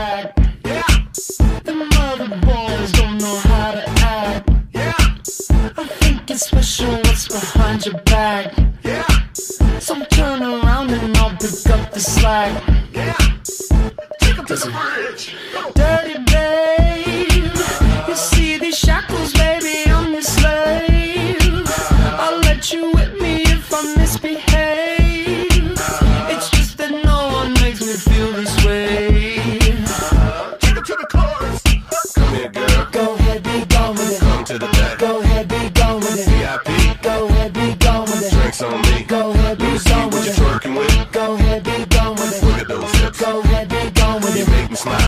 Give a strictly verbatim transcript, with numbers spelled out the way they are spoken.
back. Yeah. The mother boys don't know how to act. Yeah. I think it's special what's behind your back. Yeah. So turn around and I'll pick up the slack. Yeah. Take 'em to the bridge. Dirty babe.